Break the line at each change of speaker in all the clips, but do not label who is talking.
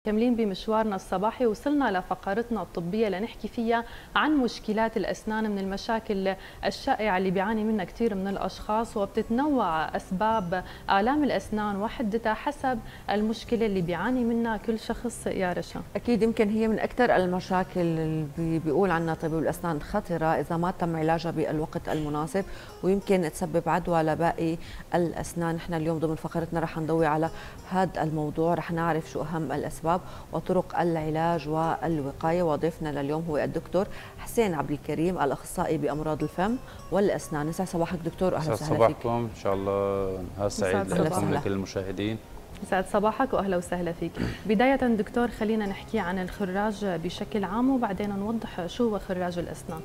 مكملين بمشوارنا الصباحي، وصلنا لفقرتنا الطبية لنحكي فيها عن مشكلات الأسنان من المشاكل الشائعة اللي بيعاني منها كثير من الأشخاص، وبتتنوع أسباب آلام الأسنان وحدتها حسب المشكلة اللي بيعاني منها كل شخص يا رشا.
أكيد يمكن هي من أكثر المشاكل اللي بيقول عنها طبيب الأسنان خطرة إذا ما تم علاجها بالوقت المناسب، ويمكن تسبب عدوى لباقي الأسنان. نحن اليوم ضمن فقرتنا رح نضوي على هذا الموضوع، رح نعرف شو أهم الأسباب وطرق العلاج والوقاية. وضيفنا لليوم هو الدكتور حسين عبد الكريم، الأخصائي بأمراض الفم والأسنان. يسعد صباحك دكتور، وأهلا وسهلا فيك.
صباحكم إن شاء الله، نهار سعيد لكم ولكل المشاهدين.
يسعد صباحك واهلا وسهلا فيك. بداية دكتور خلينا نحكي عن الخراج بشكل عام وبعدين نوضح شو هو خراج الأسنان.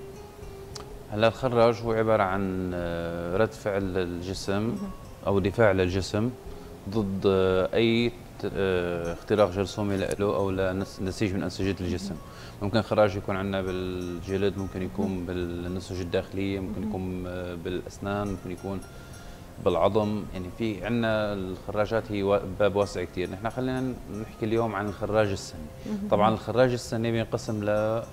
هلا الخراج هو عبارة عن رد فعل الجسم أو دفاع للجسم ضد أي اختراق جرثومي له أو لنسيج من أنسجة الجسم. ممكن خراج يكون عندنا بالجلد، ممكن يكون بالنسج الداخلية، ممكن يكون بالأسنان، ممكن يكون بالعظم. يعني في عندنا الخراجات هي باب واسع كثير. نحن خلينا نحكي اليوم عن الخراج السني. طبعا الخراج السني بينقسم ل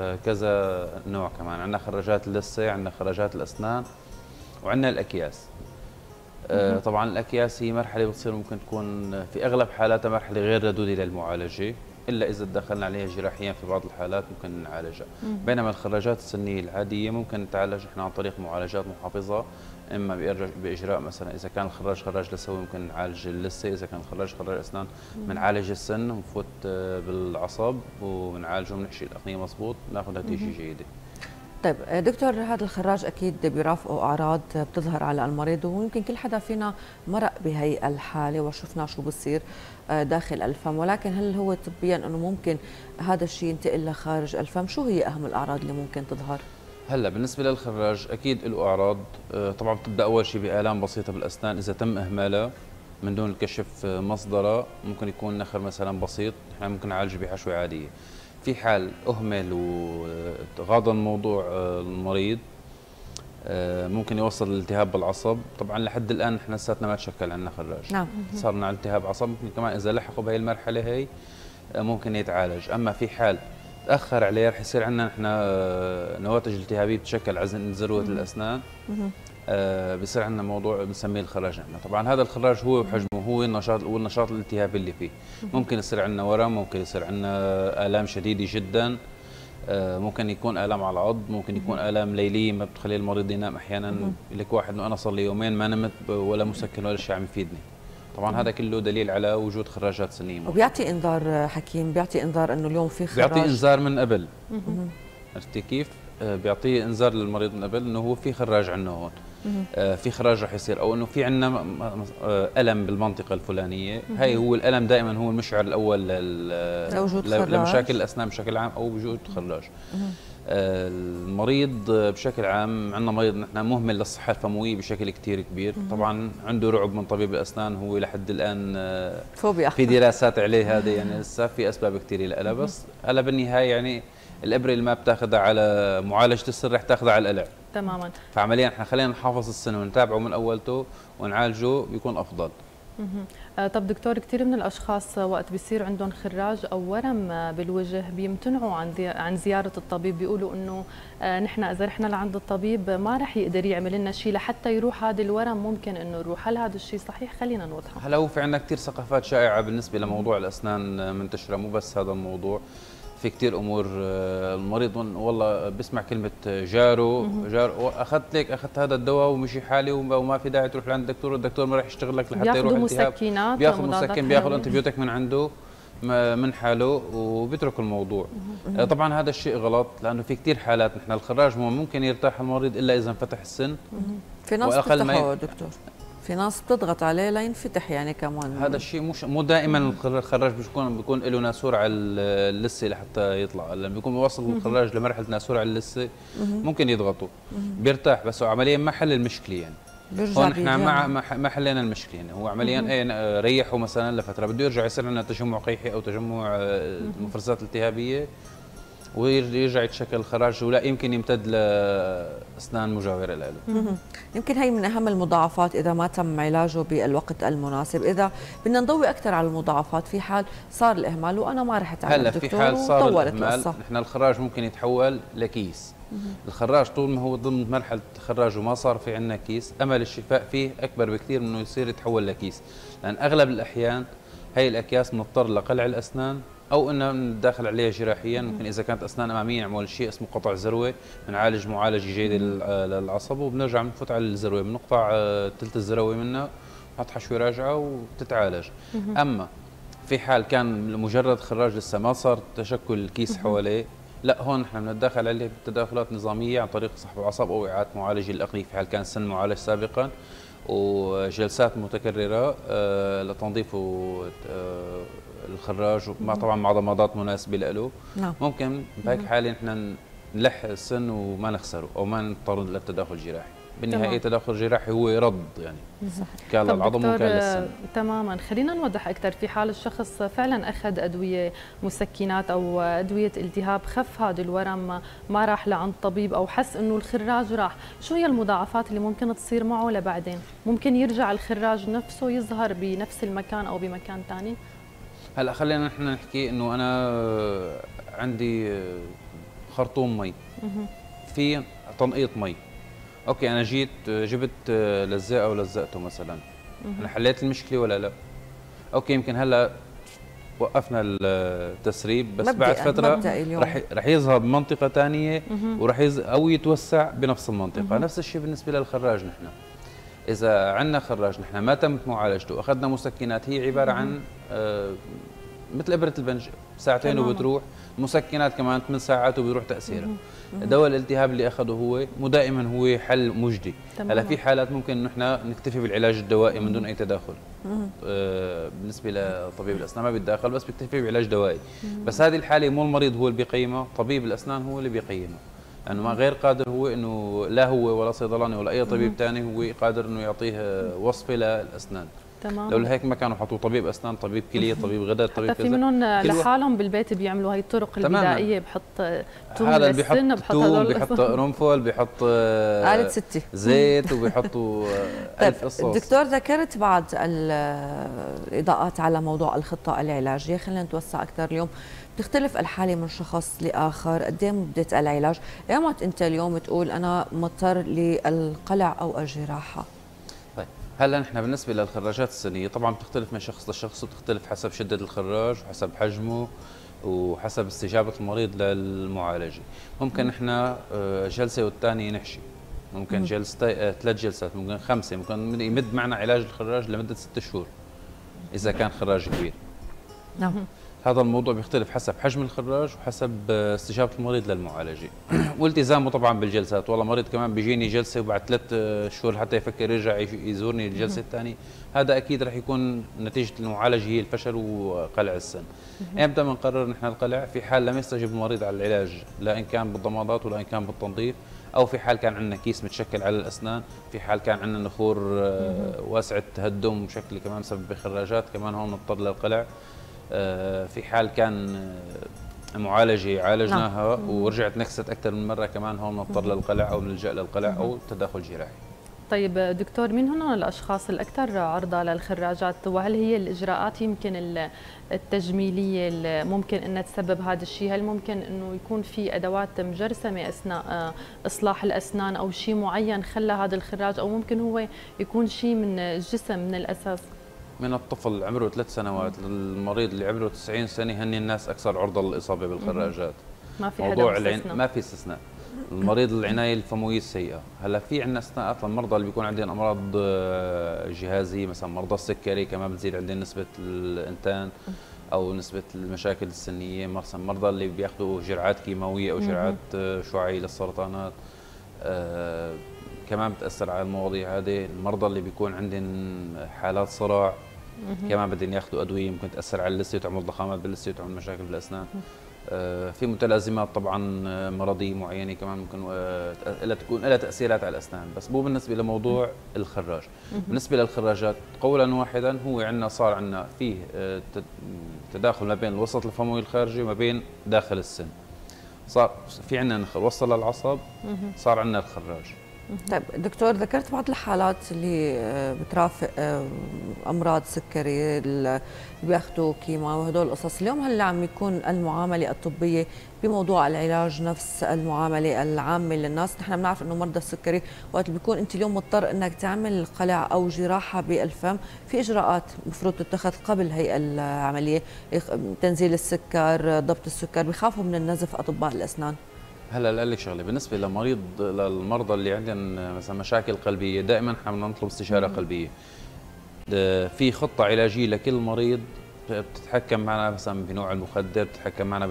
كذا نوع كمان. عندنا خراجات اللثة، عندنا خراجات الأسنان، وعندنا الأكياس. طبعا الأكياس هي مرحلة بتصير ممكن تكون في أغلب حالاتها مرحلة غير ردودة للمعالجة، إلا إذا تدخلنا عليها جراحيا في بعض الحالات ممكن نعالجها. بينما الخراجات السنية العادية ممكن نتعالج احنا عن طريق معالجات محافظة، إما بإجراء مثلا إذا كان الخراج خراج لثوي ممكن نعالج اللثة، إذا كان الخراج خراج أسنان بنعالج السن ونفوت بالعصب ونعالجه ونحشي الأقنية مضبوط، ناخذ نتيجة جيدة.
طيب دكتور، هذا الخراج اكيد بيرافقه اعراض بتظهر على المريض، ويمكن كل حدا فينا مرق بهي الحاله وشفنا شو بصير داخل الفم، ولكن هل هو طبيا انه ممكن هذا الشيء ينتقل لخارج الفم؟ شو هي اهم الاعراض اللي ممكن تظهر؟
هلا بالنسبه للخراج اكيد له اعراض. طبعا بتبدا اول شيء بالام بسيطه بالاسنان اذا تم اهمالها من دون الكشف مصدرها. ممكن يكون نخر مثلا بسيط، احنا ممكن نعالجه بحشوه عاديه. في حال اهمل وتغاضى الموضوع المريض ممكن يوصل لالتهاب بالعصب. طبعا لحد الان احنا لساتنا ما تشكل عندنا خراج،
نعم
صار لنا التهاب عصب. ممكن كمان اذا لحقوا بهي المرحله هي ممكن يتعالج. اما في حال تاخر عليه رح يصير عندنا احنا نواتج التهابيه بتشكل على ذروه الاسنان، بصير عندنا موضوع بنسميه الخراج. طبعا هذا الخراج هو بحجمه هو النشاط الالتهابي اللي فيه. ممكن يصير عندنا ورم، ممكن يصير عندنا الام شديده جدا، ممكن يكون الام على العض، ممكن يكون الام ليليه ما بتخلي المريض ينام. احيانا لك واحد انه انا صار لي يومين ما نمت ولا مسكن ولا شيء عم يفيدني. طبعا هذا كله دليل على وجود خراجات سنيه.
وبيعطي انذار حكيم، بيعطي انذار انه اليوم في خراج؟
بيعطي انذار من قبل. عرفتي كيف؟ بيعطيه انذار للمريض من قبل انه هو في خراج عندنا هون، في خراج رح يصير، او انه في عندنا الم بالمنطقه الفلانيه. هي هو الالم دائما هو المشعر الاول لمشاكل الاسنان بشكل عام او وجود خراج. المريض بشكل عام، عندنا مريض نحن مهمل للصحه الفمويه بشكل كثير كبير. طبعا عنده رعب من طبيب الاسنان، هو لحد الان
فوبيا، في
دراسات عليه هذه، يعني لسه في اسباب كثيره لها. بس هلا بالنهايه يعني الابره اللي ما بتاخذها على معالجه السن رح تاخذها على القلع
تماما.
فعمليا احنا خلينا نحافظ السن ونتابعه من اولته ونعالجه بيكون افضل.
طب دكتور، كثير من الاشخاص وقت بيصير عندهم خراج او ورم بالوجه بيمتنعوا عن زياره الطبيب، بيقولوا انه نحن اذا رحنا لعند الطبيب ما رح يقدر يعمل لنا شيء لحتى يروح هذا الورم، ممكن انه يروح. هل هذا الشيء صحيح؟ خلينا نوضحه.
هلا هو في عندنا كثير ثقافات شائعه بالنسبه لموضوع الاسنان منتشره، مو بس هذا الموضوع، في كثير امور. المريض والله بسمع كلمه جاره اخذت هذا الدواء ومشي حالي وما في داعي تروح لعند الدكتور، والدكتور ما راح يشتغل لك لحتى يروح التهاب. بياخذ مسكن، بياخذ انتبيوتيك من عنده من حاله وبيترك الموضوع. طبعا هذا الشيء غلط، لانه في كثير حالات نحن الخراج ممكن يرتاح المريض الا اذا انفتح السن.
في ناس بتفتحه دكتور، في ناس بتضغط عليه لينفتح يعني كمان.
هذا الشيء مو دائما الخراج بيكون له ناسور على اللثه لحتى يطلع. لما بيكون وصل الخراج لمرحله ناسور على اللثه ممكن يضغطوا بيرتاح، بس هو عمليا ما حل المشكله. يعني هون احنا ما حلينا المشكله. يعني هو عمليا ريحه مثلا لفتره، بده يرجع يصير عندنا تجمع قيحي او تجمع مفرزات التهابيه ويرجع يتشكل الخراج، ولا يمكن يمتد لاسنان مجاوره له.
يمكن هي من اهم المضاعفات اذا ما تم علاجه بالوقت المناسب. اذا بدنا نضوي اكثر على المضاعفات في حال صار الاهمال وانا ما رحت على الدكتور
هلا في حال صار الاهمال
القصة.
نحن الخراج ممكن يتحول لكيس. الخراج طول ما هو ضمن مرحله خراج وما صار في عندنا كيس، امل الشفاء فيه اكبر بكثير من انه يصير يتحول لكيس، لان اغلب الاحيان هي الاكياس بنضطر لقلع الاسنان او انه ندخل عليها جراحيا. ممكن اذا كانت اسنان اماميه نعمل شيء اسمه قطع زروه، بنعالج معالجه جيده للعصب وبنرجع بنفوت على الزروه، بنقطع ثلث الزروه منها، نحط حشوه راجعه وبتتعالج. اما في حال كان مجرد خراج لسه ما صار تشكل الكيس حواليه، لا هون نحن بنتداخل عليه بتداخلات نظاميه عن طريق سحب العصب او اعاده معالجه الاقنيه في حال كان سن معالج سابقا، وجلسات متكرره لتنظيف الخراج مع طبعا مع ضمادات مناسبه له.
نعم.
ممكن بهيك حاله نحن نلحق السن وما نخسره او ما نضطر للتداخل الجراحي. بالنهايه التداخل الجراحي هو رد يعني كان للعظم وكان للسن.
تماما. خلينا نوضح اكثر، في حال الشخص فعلا اخذ ادويه مسكنات او ادويه التهاب، خف هذا الورم ما راح لعند طبيب او حس انه الخراج راح، شو هي المضاعفات اللي ممكن تصير معه لبعدين؟ ممكن يرجع الخراج نفسه يظهر بنفس المكان او بمكان ثاني؟
هلا خلينا نحن نحكي انه انا عندي خرطوم مي في تنقيط مي. اوكي انا جيت جبت لزاقه ولزقته مثلا، انا حليت المشكله ولا لا؟ اوكي يمكن هلا وقفنا التسريب بس بعد فتره رح يظهر بمنطقه ثانيه ورح او يتوسع بنفس المنطقه. نفس الشيء بالنسبه للخراج. نحن اذا عندنا خراج نحن ما تمت معالجته واخذنا مسكنات، هي عباره عن مثل ابره البنج، ساعتين وبتروح. مسكنات كمان 8 ساعات وبيروح تاثيرها. دواء الالتهاب اللي اخذه هو مو دائما هو حل مجدي. هلا في حالات ممكن نحن نكتفي بالعلاج الدوائي من دون اي تداخل. بالنسبه لطبيب الاسنان ما بيتداخل بس بيكتفي بعلاج دوائي. بس هذه الحاله مو المريض هو اللي بيقيمها، طبيب الاسنان هو اللي بيقيمها. لانه ما غير قادر هو انه لا هو ولا صيدلاني ولا اي طبيب ثاني هو قادر انه يعطيه وصفه للاسنان.
تمام.
لو هيك ما كانوا حطوا طبيب اسنان، طبيب كليه، طبيب غدد، طبيب
كذا. في منهم لحالهم بالبيت بيعملوا هي الطرق البدائيه، بحط توم للسن، بحط
توم، بحط قرنفل، بحط
آلة ستي
زيت، وبيحطوا ألف قصص.
دكتور ذكرت بعض الاضاءات على موضوع الخطه العلاجيه، خلينا نتوسع اكثر. اليوم بتختلف الحاله من شخص لاخر، قد ايه مده العلاج؟ ايمت انت اليوم تقول انا مضطر للقلع او الجراحه؟
هلا نحن بالنسبه للخراجات السنيه طبعا بتختلف من شخص لشخص، وبتختلف حسب شده الخراج وحسب حجمه وحسب استجابه المريض للمعالجه. ممكن نحن جلسه والثانيه نحشي، ممكن جلسه 3 جلسات، ممكن 5، ممكن يمد معنا علاج الخراج لمده 6 شهور اذا كان خراج كبير.
نعم.
هذا الموضوع بيختلف حسب حجم الخراج وحسب استجابه المريض للمعالجه والتزامه طبعا بالجلسات. والله مريض كمان بيجيني جلسه وبعد 3 شهور حتى يفكر يرجع يزورني الجلسه الثانيه، هذا اكيد رح يكون نتيجه المعالجه هي الفشل وقلع السن. امتى بنقرر نحن القلع؟ في حال لم يستجب المريض على العلاج، لا ان كان بالضمادات ولا ان كان بالتنظيف، او في حال كان عندنا كيس متشكل على الاسنان، في حال كان عندنا نخور واسعه تهدم وشكل كمان مسبب بخراجات، كمان هون نضطر للقلع. في حال كان معالجه عالجناها ورجعت نكست اكثر من مره، كمان هون نضطر للقلع او نلجا للقلع او تداخل جراحي.
طيب دكتور، مين هن الاشخاص الاكثر عرضه للخراجات؟ وهل هي الاجراءات يمكن التجميليه اللي ممكن انها تسبب هذا الشيء؟ هل ممكن انه يكون في ادوات مجرسمه اثناء اصلاح الاسنان او شيء معين خلى هذا الخراج، او ممكن هو يكون شيء من الجسم من الاساس؟
من الطفل عمره 3 سنوات للمريض اللي عمره 90 سنه هن الناس اكثر عرضه للاصابه بالخراجات.
ما في
موضوع ما في استثناء. المريض العنايه الفمويه السيئه، هلا في عندنا استثناءات للمرضى اللي بيكون عندهم امراض جهازيه، مثلا مرضى السكري كمان بتزيد عندهم نسبه الانتان او نسبه المشاكل السنيه، مثلا مرضى اللي بياخذوا جرعات كيماويه او جرعات شعاعيه للسرطانات كمان بتاثر على المواضيع هذه. المرضى اللي بيكون عندهم حالات صرع كمان بدهم ياخذوا ادويه ممكن تاثر على اللثه وتعمل ضخامات باللثه وتعمل مشاكل بالاسنان. في متلازمات طبعا مرضيه معينه كمان ممكن تكون لها تاثيرات على الاسنان، بس مو بالنسبه لموضوع الخراج. بالنسبه للخراجات قولا واحدا هو عندنا صار عندنا فيه تداخل ما بين الوسط الفموي الخارجي وما بين داخل السن. صار في عندنا نخر وصل للعصب، صار عندنا الخراج.
طيب دكتور، ذكرت بعض الحالات اللي بترافق امراض سكري اللي بياخذوا كيماوي وهدول القصص، اليوم هل عم يكون المعامله الطبيه بموضوع العلاج نفس المعامله العامه للناس؟ نحن بنعرف انه مرضى السكري وقت اللي بيكون انت اليوم مضطر انك تعمل قلع او جراحه بالفم، في اجراءات المفروض تتخذ قبل هي العمليه، تنزيل السكر، ضبط السكر، بخافوا من النزف اطباء الاسنان.
هلا لاقول لك شغله، بالنسبه للمرضى اللي عندهم مثلا مشاكل قلبيه، دائما احنا بدنا نطلب استشاره قلبيه. في خطه علاجيه لكل مريض، بتتحكم معنا مثلا بنوع المخدر، بتتحكم معنا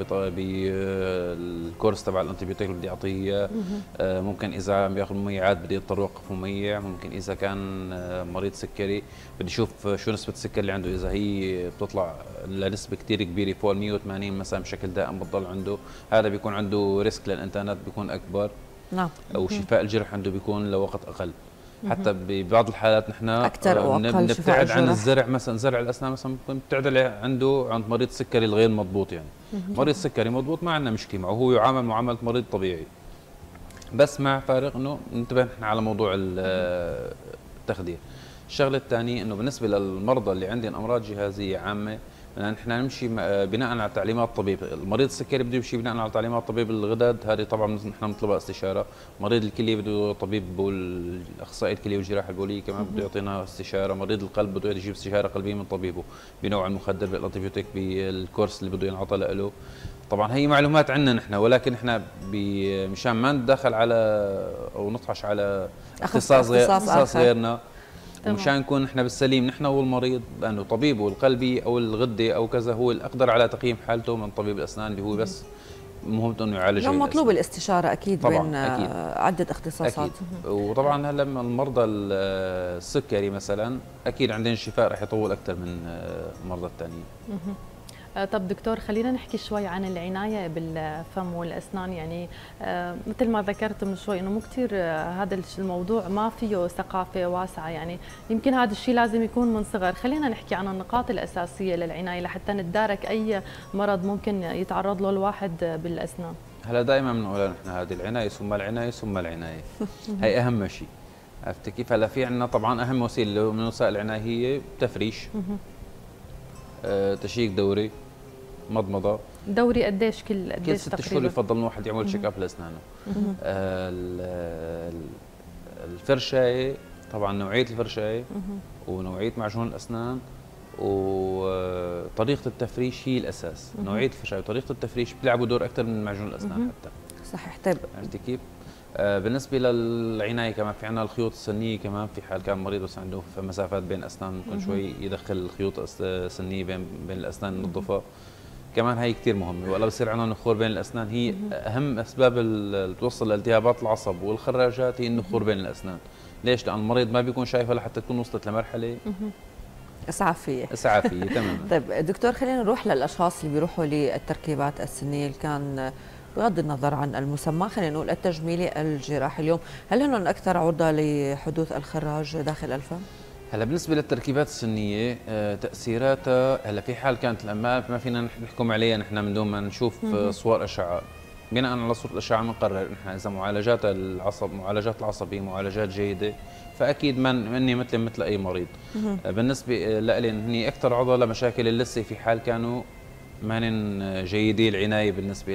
بالكورس تبع الانتيبيوتيك اللي بدي اعطيه اياه. ممكن اذا عم بياخذ مميعات بدي اضطر اوقف مميع، ممكن اذا كان مريض سكري بدي اشوف شو نسبه السكر اللي عنده، اذا هي بتطلع لنسبه كثير كبيره فوق ال 180 مثلا بشكل دائم بتضل عنده، هذا بيكون عنده ريسك للانتانات بيكون اكبر.
نعم.
او شفاء الجرح عنده بيكون لوقت اقل. حتى ببعض الحالات نحن
اكثر او اقل
بنبتعد عن الزرع، مثلا زرع الاسنان مثلا بتعدل عنده عند مريض سكري الغير مضبوط، يعني مريض سكري مضبوط ما عندنا مشكله معه، هو يعامل معامله مريض طبيعي، بس مع فارق انه ننتبه نحن على موضوع التخدير. الشغله الثانيه انه بالنسبه للمرضى اللي عندهم امراض جهازيه عامه، نحن نمشي بناء على تعليمات الطبيب. المريض السكري بده يمشي بناء على تعليمات طبيب الغدد، هذه طبعا نحن بنطلبها استشاره. مريض الكليه بده طبيب بول، اخصائي الكليه والجراحه البوليه كمان بده يعطينا استشاره. مريض القلب بده يجيب استشاره قلبيه من طبيبه بنوع المخدر، بالانتيبيوتيك، بالكورس اللي بده ينعطى له. طبعا هي معلومات عندنا نحن، ولكن احنا مشان ما ندخل على او نطحش على اختصاص غيرنا، ومشان نكون نحن بالسليم نحن والمريض، لانه طبيبه القلبي او الغده او كذا هو الاقدر على تقييم حالته من طبيب الاسنان اللي هو بس مهمته انه يعالج.
لو مطلوب الاستشاره اكيد بين
أكيد.
عده اختصاصات.
أكيد. وطبعا هلا المرضى السكري مثلا اكيد عندهم شفاء رح يطول اكثر من المرضى الثانيين.
طب دكتور، خلينا نحكي شوي عن العناية بالفم والأسنان. يعني مثل ما ذكرت من شوي إنه مو كثير هذا الموضوع ما فيه ثقافة واسعة، يعني يمكن هذا الشيء لازم يكون من صغر. خلينا نحكي عن النقاط الأساسية للعناية لحتى نتدارك أي مرض ممكن يتعرض له الواحد بالأسنان.
هلا دائما بنقول نحن هذه العناية ثم العناية ثم العناية، هي أهم شيء. عرفت كيف؟ هلا في عندنا طبعا أهم وسيلة من وسائل العناية هي تفريش، تشيك دوري، مضمضه.
دوري قديش كل
6 شهور يفضل الواحد يعمل تشيك اب لاسنانه. الفرشايه طبعا نوعيه الفرشايه ونوعيه معجون الاسنان وطريقه التفريش هي الاساس. نوعيه الفرشايه وطريقه التفريش بيلعبوا دور اكثر من معجون الاسنان حتى.
صحيح. طيب
عرفتي كيف؟ بالنسبه للعنايه كمان في عندنا الخيوط السنيه، كمان في حال كان مريض بس عنده مسافات بين الاسنان ممكن شوي يدخل الخيوط السنيه بين الاسنان ينظفها، كمان هي كثير مهمه. ولا بصير عندنا نخور بين الاسنان، هي اهم اسباب اللي توصل لالتهابات العصب والخراجات هي النخور بين الاسنان. ليش؟ لان المريض ما بيكون شايفها لحتى تكون وصلت لمرحله
اسعافيه.
تماما.
طيب دكتور، خلينا نروح للاشخاص اللي بيروحوا للتركيبات السنيه اللي كان بغض النظر عن المسمى، خلينا نقول التجميلي الجراحي، اليوم هل هن اكثر عرضه لحدوث الخراج داخل الفم؟
هلا بالنسبه للتركيبات السنيه تاثيراتها، هلا في حال كانت ما فينا نحكم عليها نحن من دون ما نشوف صور اشعه. بناء على صوره الاشعه بنقرر نحن اذا معالجات العصب هي معالجات جيده، فاكيد مني مثل اي مريض. بالنسبه لي هني اكثر عرضه لمشاكل اللثه في حال كانوا ما جيدي العنايه بالنسبه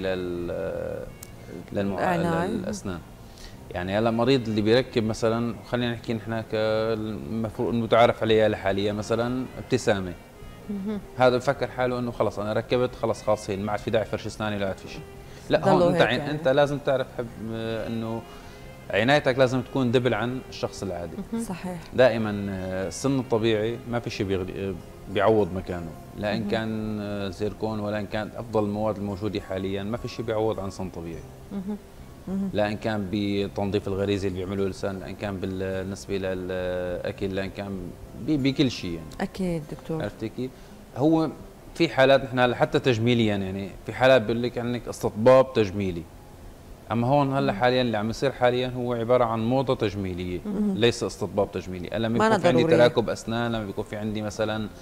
للاسنان. يعني هلا المريض اللي بيركب مثلا، خلينا نحكي نحن المفروض المتعارف عليها حاليا مثلا ابتسامه، هذا بفكر حاله انه خلص انا ركبت خلاص هي ما عاد في داعي فرش اسناني ولا في شيء. لا، هون انت لازم تعرف انه عنايتك لازم تكون دبل عن الشخص العادي.
صحيح.
دائما السن الطبيعي ما في شيء بيعوض مكانه، لا ان كان زيركون ولا ان كانت افضل المواد الموجوده حاليا، ما في شيء بيعوض عن سن طبيعي. لا ان كان بتنظيف الغريزه اللي بيعملوه اللسان، لا ان كان بالنسبه للاكل، لا ان كان بكل شيء يعني.
اكيد دكتور.
عرفتي كيف؟ هو في حالات نحن حتى تجميليا، يعني في حالات بيقول لك عندك استطباب تجميلي، اما هون هلا حاليا اللي عم يصير حاليا هو عباره عن موضه تجميليه، ليس استطباب تجميلي. لما يكون في عندي تراكب اسنان، لما بيكون في عندي مثلا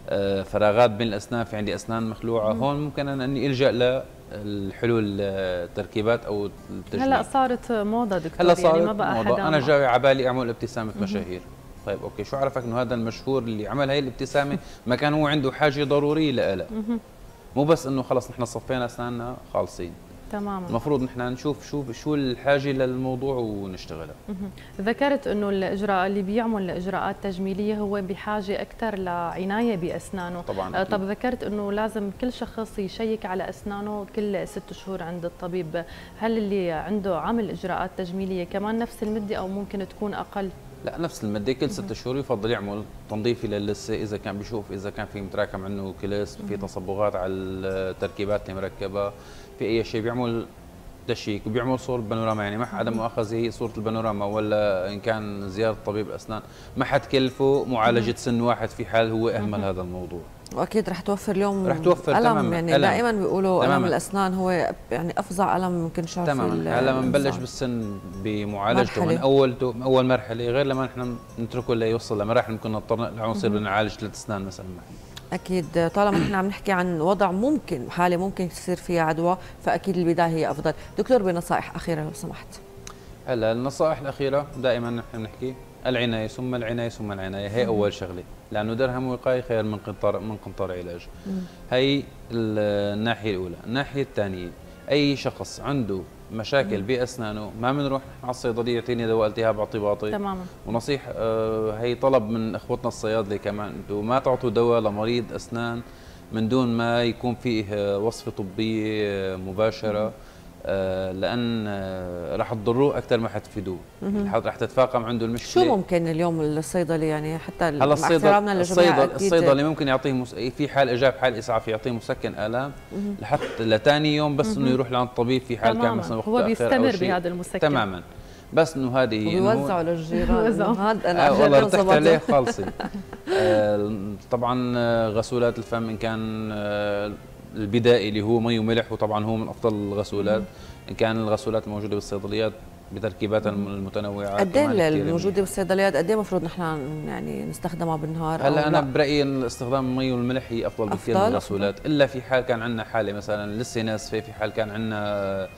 فراغات بين الاسنان، في عندي اسنان مخلوعه، هون ممكن انا اني الجا للحلول التركيبات او التجميل.
هلا صارت موضه دكتور،
هلا صارت
يعني ما بقى
موضة.
حدا
انا جاي على بالي اعمل ابتسامه مشاهير. طيب اوكي، شو عرفك انه هذا المشهور اللي عمل هاي الابتسامه ما كان هو عنده حاجه ضروريه لها؟ مو بس انه خلص نحن صفينا اسناننا خالصين.
تماما.
المفروض نحن نشوف شو الحاجه للموضوع ونشتغلها.
ذكرت انه الاجراء اللي بيعمل اجراءات تجميليه هو بحاجه اكثر لعنايه باسنانه.
طبعا.
طب ذكرت انه لازم كل شخص يشيك على اسنانه كل 6 شهور عند الطبيب، هل اللي عنده عمل اجراءات تجميليه كمان نفس المده او ممكن تكون اقل؟
لا، نفس المده، كل 6 شهور يفضل يعمل تنظيفي للثه، اذا كان بيشوف اذا كان في متراكم عنه كلس، في تصبغات على التركيبات اللي مركبه، في اي شيء بيعمل تشيك وبيعمل صوره بانوراما. يعني ما حدا مؤاخذه صوره البانوراما ولا ان كان زياره طبيب اسنان ما حتكلفه معالجه سن واحد في حال هو اهمل هذا الموضوع.
واكيد رح توفر اليوم،
رح توفر
ألم.
تماما.
يعني
ألم.
دائما بيقولوا
تماما.
الم الاسنان هو يعني افظع الم ممكن نشوف
تماما. هلا بنبلش بالسن بمعالجته من اول مرحله، غير لما نحن نتركه ليوصل لمراحل ممكن نضطر نصير بدنا نعالج 3 اسنان مثلا.
اكيد طالما نحن عم نحكي عن وضع ممكن حاله ممكن يصير فيها عدوى، فاكيد البدايه هي افضل. دكتور بنصائح اخيره لو سمحت.
هلا النصائح الاخيره دائما نحن بنحكي العنايه ثم العنايه ثم العنايه، هي اول شغله، لانه درهم وقايه خير من قنطار علاج. هي الناحيه الاولى. الناحيه الثانيه، اي شخص عنده مشاكل باسنانه ما بنروح على الصيدليه يعطيني دواء التهاب اعطباطي.
تماما.
ونصيحه هي طلب من اخوتنا الصيادله كمان، انتم ما تعطوا دواء لمريض اسنان من دون ما يكون فيه وصفه طبيه مباشره، لان راح تضروه اكثر ما حتفيدوه، راح تتفاقم عنده المشكله.
شو ممكن اليوم الصيدلي يعني حتى
هلا الصيدلي ممكن يعطيه في حال اجاب حال اسعاف يعطيه مسكن الام لحتى لثاني يوم، بس انه يروح لعند الطبيب في حال كان مثلا
هو بيستمر بهذا المسكن
تماما. بس انه هذه
ويوزعوا للجيران. هذا انا
والله ارتحت عليه خالصي. طبعا غسولات الفم ان كان البدائي اللي هو مي وملح، وطبعا هو من افضل الغسولات. ان كان الغسولات الموجوده بالصيدليات بتركيباتها المتنوعه.
قد ايه الموجوده بالصيدليات قد ايه المفروض نحن يعني نستخدمها بالنهار؟
هلا انا برايي ان استخدام المي والملح هي افضل بكثير من الغسولات، الا في حال كان عندنا حاله مثلا لسه ناسفه، في حال كان عندنا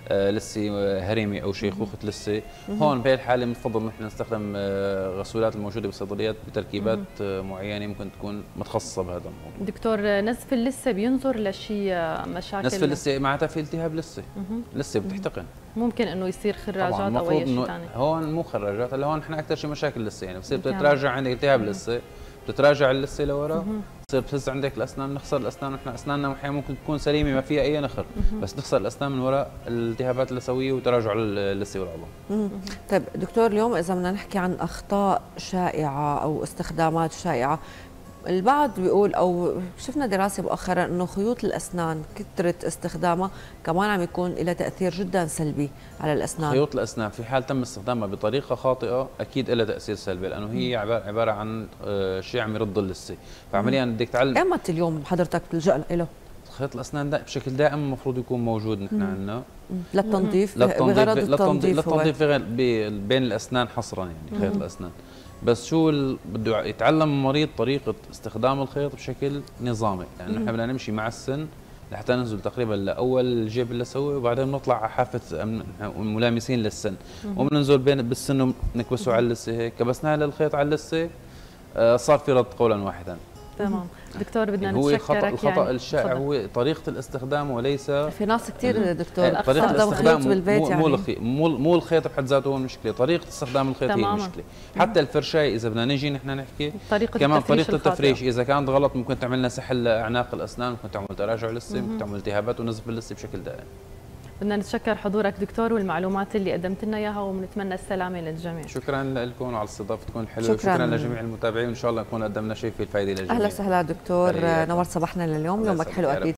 لسه هرمي او شيخوخه لسه، هون بهي الحاله بنفضل نحن نستخدم غسولات الموجوده بالصيدليات بتركيبات معينه ممكن تكون متخصصه بهذا الموضوع.
دكتور، نزف اللثه بينظر لشيء مشاكل؟
نزف اللثه معناتها في التهاب لثه بتحتقن،
ممكن انه يصير خراجات او اي شيء ثاني.
هون مو خراجات، هلا هون نحن اكثر شيء مشاكل لثه، يعني بصير بتتراجع عندك التهاب لثه، بتتراجع اللثه لورا، بتصير بتهز عندك الاسنان، نخسر الاسنان، ونحن اسناننا احيانا ممكن تكون سليمه ما فيها اي نخر، بس نخسر الاسنان من وراء الالتهابات اللثويه وتراجع اللثه والعظام.
طيب دكتور، اليوم اذا بدنا نحكي عن اخطاء شائعه او استخدامات شائعه، البعض بيقول او شفنا دراسه مؤخرا انه خيوط الاسنان كثره استخدامها كمان عم يكون لها تاثير جدا سلبي على الاسنان.
خيوط الاسنان في حال تم استخدامها بطريقه خاطئه اكيد لها تاثير سلبي، لانه هي عباره عن شيء عم يرد اللثه، فعمليا بدك تعلم.
ايمت اليوم حضرتك بتلجا له؟
خيط الاسنان بشكل دائم المفروض يكون موجود نحن عندنا
للتنظيف، بغرض التنظيف
بين الاسنان حصرا، يعني خيط الاسنان. بس شو بده يتعلم المريض طريقه استخدام الخيط بشكل نظامي، لانه نحن بدنا نمشي مع السن لحتى ننزل تقريبا لاول الجيب اللثوي، وبعدين نطلع على حافه ملامسين للسن، وبننزل بالسن ونكبسه على اللثه هيك، كبسناها للخيط على اللثه صار في رد قولا واحدا.
تمام. دكتور بدنا
نتشكرك. هو الخطأ يعني الشائع هو طريقة الاستخدام، وليس
في ناس كثير دكتور
طريقة الاستخدام
بالبيت، يعني
مو الخيط بحد ذاته هو المشكلة، طريقة استخدام الخيط هي المشكلة. حتى الفرشاية إذا بدنا نيجي نحن نحكي كمان طريقة التفريش إذا كانت غلط ممكن تعمل لنا سحل لأعناق الأسنان، ممكن تعمل تراجع لثة، ممكن تعمل التهابات ونزف اللثة بشكل دائم. بدنا
نتشكر حضورك دكتور والمعلومات اللي قدمت لنا اياها، وبنتمنى السلامه للجميع.
شكرا لكم وعلى استضافتكم الحلوه، وشكرا لجميع المتابعين، وان شاء الله نكون قدمنا شيء في الفائده للجميع.
اهلا وسهلا دكتور، نورت صباحنا لليوم، يومك حلو اكيد.